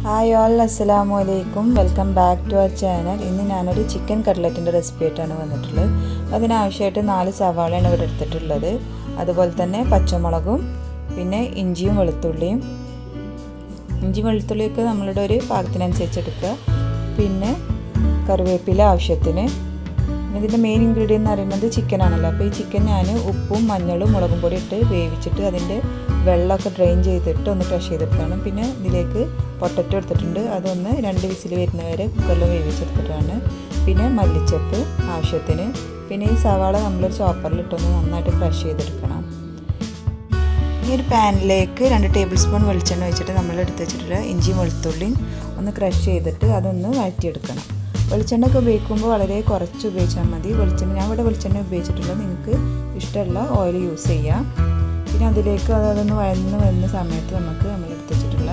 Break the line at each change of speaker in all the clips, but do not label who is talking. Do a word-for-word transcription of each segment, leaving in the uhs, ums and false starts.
Hi all, assalamu alaikum. Welcome back to our channel. ഇന്ന് ഞാനൊരു chicken കട്ട്ലറ്റിൻ്റെ recipe ആയിട്ടാണ് വന്നിട്ടുള്ളത്. അതിനാവശ്യമായിട്ട് നാല് സവാളയാണ് ഇവിടെ എടുത്തിട്ടുള്ളത്. അതുപോലെ തന്നെ പച്ചമുളകും പിന്നെ ഇഞ്ചിയും വെളുത്തുള്ളിയും. ഇഞ്ചി വെളുത്തുള്ളിയൊക്കെ നമ്മളുടെ ഒരു പാകത്തിനനുസരിച്ച് എടുക്കുക. പിന്നെ കറിവേപ്പില ആവശ്യത്തിന്. ഇതിൻ്റെ മെയിൻ ഇൻഗ്രീഡിയൻ്റ് എന്ന് പറയുന്നത് ചിക്കൻ ആണല്ലോ. അപ്പോൾ ഈ ചിക്കൻ ഞാൻ ഉപ്പും മഞ്ഞളും മുളകും പൊടി ഇട്ട് വേവിച്ചിട്ട് അതിൻ്റെ വെള്ളമൊക്കെ ഡ്രെയിൻ ചെയ്തിട്ട് ഒന്ന് ക്രഷ് ചെയ്തെടുക്കണം. പിന്നെ ഇതിലേക്ക് പൊട്ടറ്റോ എടുത്തിട്ടുണ്ട്, അതൊന്ന് രണ്ട് വിസിൽ വരുന്നവരെ കുക്കറിൽ വേവിച്ചെടുത്തിട്ടാണ്. പിന്നെ മല്ലിച്ചപ്പ് ആവശ്യത്തിന്. പിന്നെ ഈ സവാള നമ്മളൊരു ചോപ്പറിലിട്ടൊന്ന് നന്നായിട്ട് ക്രഷ് ചെയ്തെടുക്കണം. ഈ ഒരു പാനിലേക്ക് രണ്ട് ടേബിൾ സ്പൂൺ വെളിച്ചെണ്ണ ഒഴിച്ചിട്ട് നമ്മൾ എടുത്ത് വെച്ചിട്ടുള്ള ഇഞ്ചിയും വെളുത്തുള്ളിയും ഒന്ന് ക്രഷ് ചെയ്തിട്ട് അതൊന്ന് വഴറ്റിയെടുക്കണം. വെളിച്ചെണ്ണ ഒക്കെ ഉപയോഗിക്കുമ്പോൾ വളരെ കുറച്ച് ഉപയോഗിച്ചാൽ മതി. വെളിച്ചെണ്ണ ഞാൻ ഇവിടെ വെളിച്ചെണ്ണ ഉപയോഗിച്ചിട്ടുള്ളത്, നിങ്ങൾക്ക് ഇഷ്ടമുള്ള ഓയിൽ യൂസ് ചെയ്യാം. പിന്നെ അതിലേക്ക് അതൊന്ന് വഴന്ന് വരുന്ന സമയത്ത് നമുക്ക് നമ്മൾ എടുത്ത് വെച്ചിട്ടുള്ള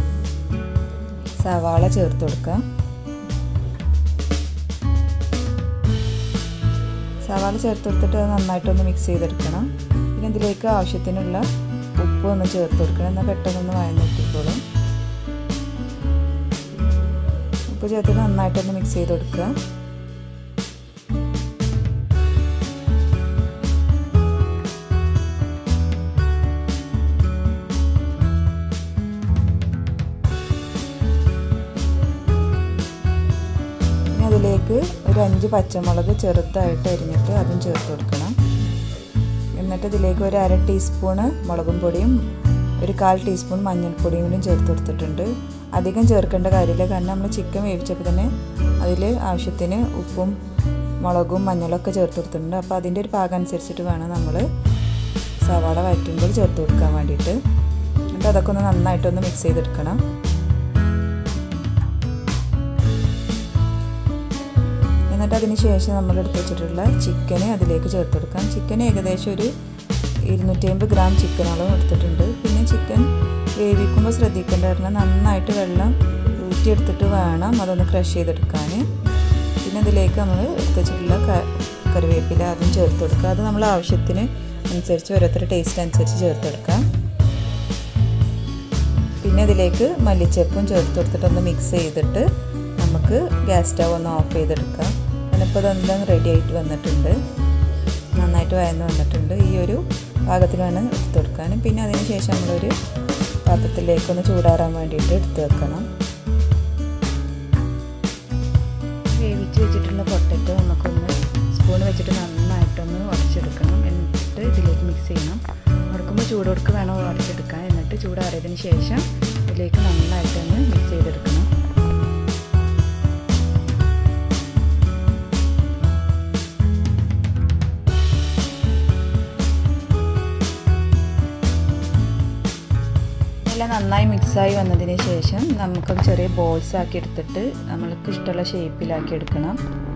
സവാള ചേർത്ത് കൊടുക്കാം. സവാള ചേർത്ത് കൊടുത്തിട്ട് അത് നന്നായിട്ടൊന്ന് മിക്സ് ചെയ്തെടുക്കണം. പിന്നെ ഇതിലേക്ക് ആവശ്യത്തിനുള്ള ഉപ്പ് ഒന്ന് ചേർത്ത് കൊടുക്കണം, എന്നാൽ പെട്ടെന്നൊന്ന് വഴന്നെത്തിക്കോളും. ഉപ്പ് ചേർത്തിട്ട് നന്നായിട്ടൊന്ന് മിക്സ് ചെയ്ത് കൊടുക്കുക. പിന്നെ അതിലേക്ക് ഒരു അഞ്ച് പച്ചമുളക് ചെറുതായിട്ട് അരിഞ്ഞിട്ട് അതും ചേർത്ത് കൊടുക്കണം. എന്നിട്ട് ഇതിലേക്ക് ഒരു അര ടീസ്പൂണ് മുളകും പൊടിയും ഒരു കാൽ ടീസ്പൂൺ മഞ്ഞൾപ്പൊടിയും കൂടി ചേർത്ത് കൊടുത്തിട്ടുണ്ട്. അധികം ചേർക്കേണ്ട കാര്യമില്ല, കാരണം നമ്മൾ ചിക്കൻ വേവിച്ചപ്പോൾ തന്നെ അതിൽ ആവശ്യത്തിന് ഉപ്പും മുളകും മഞ്ഞളൊക്കെ ചേർത്ത് കൊടുത്തിട്ടുണ്ട്. അപ്പോൾ അതിൻ്റെ ഒരു പാകം അനുസരിച്ചിട്ട് വേണം നമ്മൾ സവാള വഴറ്റുമ്പോൾ ചേർത്ത് കൊടുക്കാൻ വേണ്ടിയിട്ട്. എന്നിട്ട് അതൊക്കെ ഒന്ന് നന്നായിട്ടൊന്ന് മിക്സ് ചെയ്തെടുക്കണം. എന്നിട്ട് അതിന് ശേഷം നമ്മൾ എടുത്ത് വെച്ചിട്ടുള്ള ചിക്കന് അതിലേക്ക് ചേർത്ത് കൊടുക്കാം. ചിക്കൻ ഏകദേശം ഒരു ഇരുന്നൂറ്റി അമ്പത് ഗ്രാം ചിക്കനോളം എടുത്തിട്ടുണ്ട്. പിന്നെ ചിക്കൻ വേവിക്കുമ്പോൾ ശ്രദ്ധിക്കേണ്ട കാരണം നന്നായിട്ട് വെള്ളം ഊറ്റിയെടുത്തിട്ട് വേണം അതൊന്ന് ക്രഷ് ചെയ്തെടുക്കാൻ. പിന്നെ ഇതിലേക്ക് നമ്മൾ എടുത്ത് വെച്ചിട്ടുള്ള കറിവേപ്പില അതും ചേർത്ത് കൊടുക്കുക. അത് നമ്മൾ ആവശ്യത്തിന് അനുസരിച്ച് ഓരോരുത്തരുടെ ടേസ്റ്റ് അനുസരിച്ച് ചേർത്തെടുക്കാം. പിന്നെ ഇതിലേക്ക് മല്ലിച്ചപ്പും ചേർത്ത് കൊടുത്തിട്ടൊന്ന് മിക്സ് ചെയ്തിട്ട് നമുക്ക് ഗ്യാസ് സ്റ്റവ് ഒന്ന് ഓഫ് ചെയ്തെടുക്കാം. ഞാനിപ്പോൾ അതെല്ലാം റെഡി ആയിട്ട് വന്നിട്ടുണ്ട്, നന്നായിട്ട് വഴന്ന് വന്നിട്ടുണ്ട്. ഈ ഒരു പാകത്തിലാണ് എടുത്ത് കൊടുക്കാൻ. പിന്നെ അതിന് ശേഷം നമ്മളൊരു പാത്രത്തിലേക്കൊന്ന് ചൂടാറാൻ വേണ്ടിയിട്ട് എടുത്ത് വെക്കണം. വേവിച്ച് വെച്ചിട്ടുള്ള പൊട്ടറ്റോ നമുക്കൊന്ന് സ്പൂൺ വെച്ചിട്ട് നന്നായിട്ടൊന്ന് ഉടച്ചെടുക്കണം. എന്നിട്ട് ഇതിലേക്ക് മിക്സ് ചെയ്യണം. ഉടക്കുമ്പോൾ ചൂടോടുക്ക് വേണം ഉടച്ചെടുക്കാൻ. എന്നിട്ട് ചൂടാറിയതിന് ശേഷം ഇതിലേക്ക് നന്നായിട്ടൊന്ന് മിക്സ് ചെയ്തെടുക്കണം. എല്ലാം നന്നായി മിക്സായി വന്നതിന് ശേഷം നമുക്കൊരു ചെറിയ ബോൾസ് ആക്കി എടുത്തിട്ട് നമ്മൾക്ക് ഇഷ്ടമുള്ള ഷേപ്പിലാക്കി എടുക്കണം.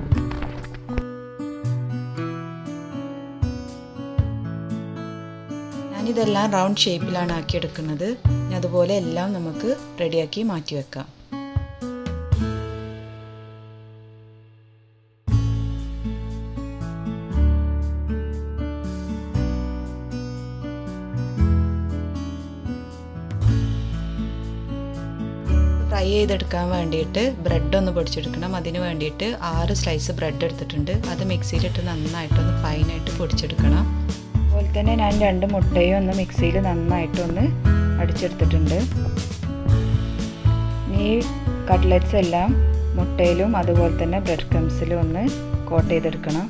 ഞാനിതെല്ലാം റൗണ്ട് ഷേപ്പിലാണ് ആക്കി എടുക്കുന്നത്. അതുപോലെ എല്ലാം നമുക്ക് റെഡിയാക്കി മാറ്റി വെക്കാം. ഫ്രൈ ചെയ്തെടുക്കാൻ വേണ്ടിയിട്ട് ബ്രെഡ് ഒന്ന് പൊടിച്ചെടുക്കണം. അതിന് വേണ്ടിയിട്ട് ആറ് സ്ലൈസ് ബ്രെഡ് എടുത്തിട്ടുണ്ട്. അത് മിക്സിയിലിട്ട് നന്നായിട്ടൊന്ന് ഫൈനായിട്ട് പൊടിച്ചെടുക്കണം. അതുപോലെ തന്നെ ഞാൻ രണ്ട് മുട്ടയും ഒന്ന് മിക്സിയിൽ നന്നായിട്ടൊന്ന് അടിച്ചെടുത്തിട്ടുണ്ട്. ഈ കട്ട്ലറ്റ്സ് എല്ലാം മുട്ടയിലും അതുപോലെ തന്നെ ബ്രെഡ് ക്രംസിലും ഒന്ന് കോട്ട് ചെയ്തെടുക്കണം.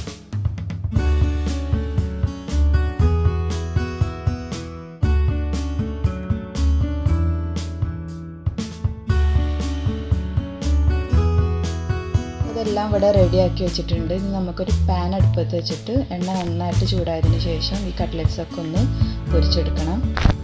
എല്ലാം ഇവിടെ റെഡിയാക്കി വെച്ചിട്ടുണ്ട്. ഇനി നമുക്കൊരു പാൻ അടുപ്പത്ത് വെച്ചിട്ട് എണ്ണ നന്നായിട്ട് ചൂടായതിന് ശേഷം ഈ കട്ട്ലറ്റ്സ് ഒക്കെ ഒന്ന് പൊരിച്ചെടുക്കണം.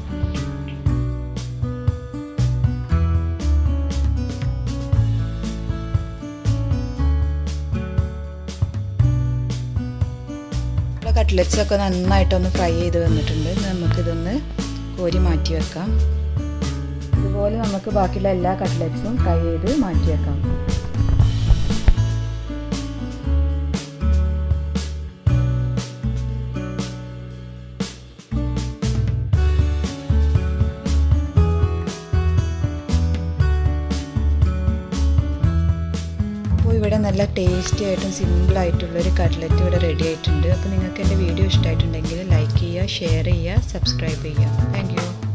കട്ട്ലറ്റ്സ് ഒക്കെ നന്നായിട്ടൊന്ന് ഫ്രൈ ചെയ്ത് വന്നിട്ടുണ്ട്. നമുക്കിതൊന്ന് കോരി മാറ്റി വെക്കാം. ഇതുപോലെ നമുക്ക് ബാക്കിയുള്ള എല്ലാ കട്ട്ലറ്റ്സും ഫ്രൈ ചെയ്ത് മാറ്റി വെക്കാം. ഇവിടെ നല്ല ടേസ്റ്റി ആയിട്ടും സിമ്പിളായിട്ടുള്ളൊരു കട്ട്ലറ്റ് ഇവിടെ റെഡി ആയിട്ടുണ്ട്. അപ്പോൾ നിങ്ങൾക്ക് എൻ്റെ വീഡിയോ ഇഷ്ടമായിട്ടുണ്ടെങ്കിൽ ലൈക്ക് ചെയ്യുക, ഷെയർ ചെയ്യുക, സബ്സ്ക്രൈബ് ചെയ്യുക. Thank U.